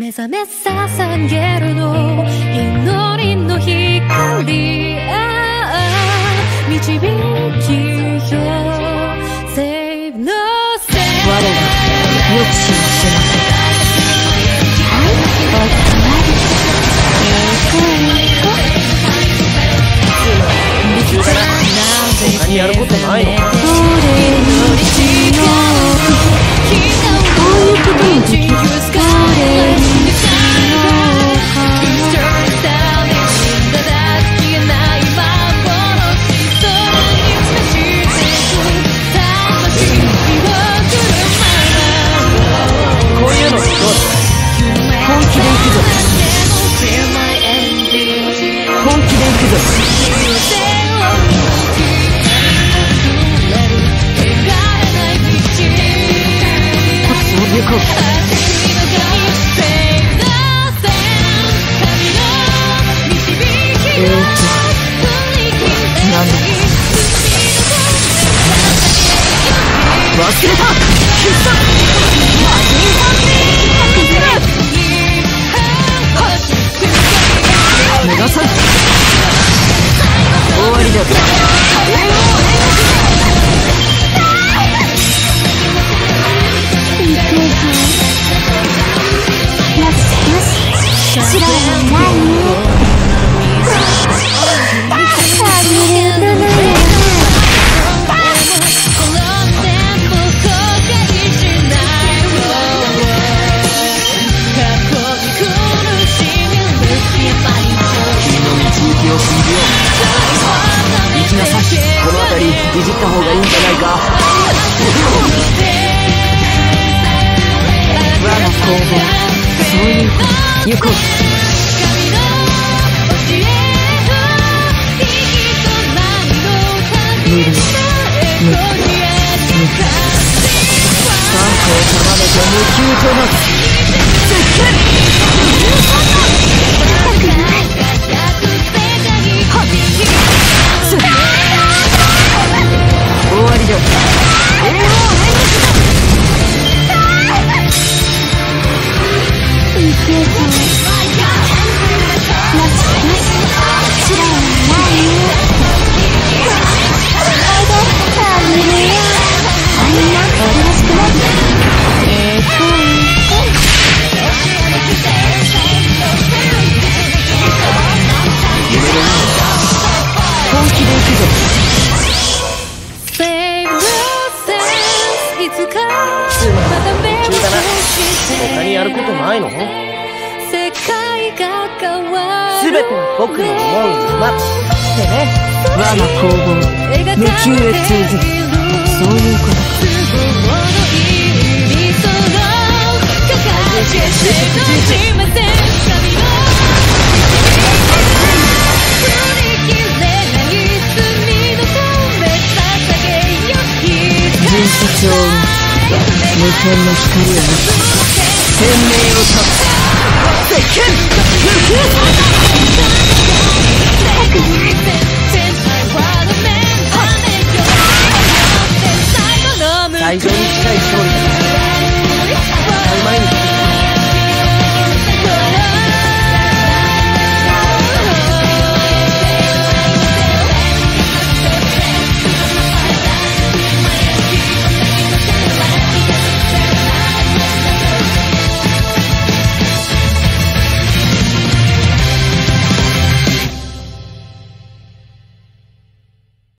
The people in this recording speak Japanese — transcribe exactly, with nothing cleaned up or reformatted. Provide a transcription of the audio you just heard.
目覚め捧げるの祈りの光、ああ導きよ Save no sense 我が予知しますはいおつまりえーと他にやることないの？ 俺の血のこういうこともできる。忘れた！逃がさん！終わりだ。よしよし、白はないね。この辺りいじった方がいいんじゃないか。我が工房、そういうこと行こう。無理無理無理三個を束ねて無給となる。終わりだ。本気で行くぞ。 他にやることないの？ 世界が変わる。 すべては僕の思うままってね。 我が工房、無給へ通ずる。そういうことか。人世上に無限の光を持ち天命を立